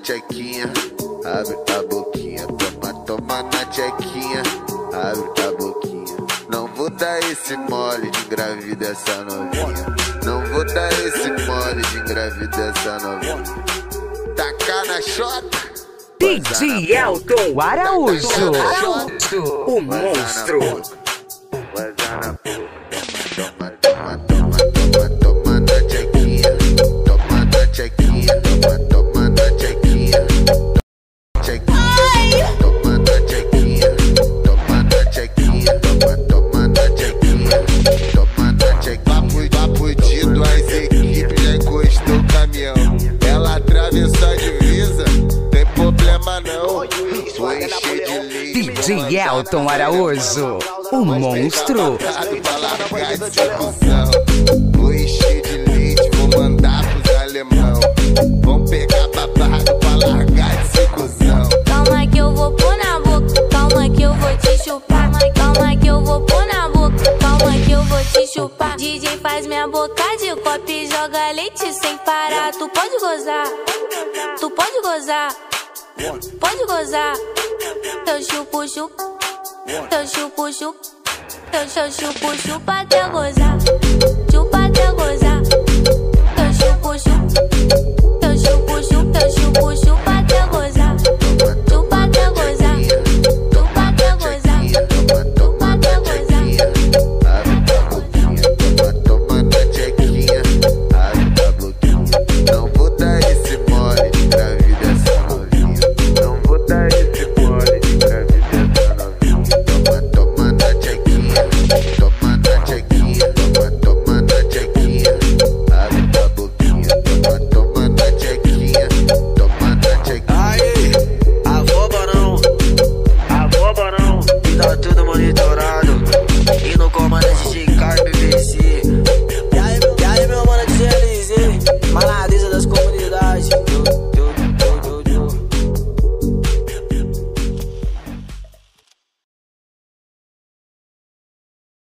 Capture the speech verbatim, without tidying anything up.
tchequinha, abre a boquinha. Toma, toma na tchequinha, abre a boquinha. Não vou dar esse mole de engravidar essa novinha. Não vou dar esse mole de engravidar essa novinha. Tacar na chota. D J Elton Araújo, o monstro. Toma, toma, toma, toma, toma, toma na tchequinha. Toma na tchequinha, toma, toma na tchequinha. Tchequinha, toma na tchequinha. Toma na tchequinha, toma, toma na tchequinha. Toma na tchequinha. Papo, papo dito, as equipes já encostou o caminhão. Ela atravessou a divisa, tem problema não. Foi cheio de leite. D J Elton Araújo, o monstro. Foi cheio de leite, vou mandar pros alemão. Vão pegar babado pra largar de ser cuzão. Calma que eu vou pôr na boca, calma que eu vou te chupar. Calma que eu vou pôr na boca, calma que eu vou te chupar. D J faz minha boca de copo e joga leite sem parar. Tu pode gozar, tu pode gozar, pode gozar. Eu chupo, chupo, eu chupo, chupo, eu chupo, chupa até gozar, chupa até gozar. Eu chupo, chupo, eu chupo, chupo, eu chupo, chupa até gozar.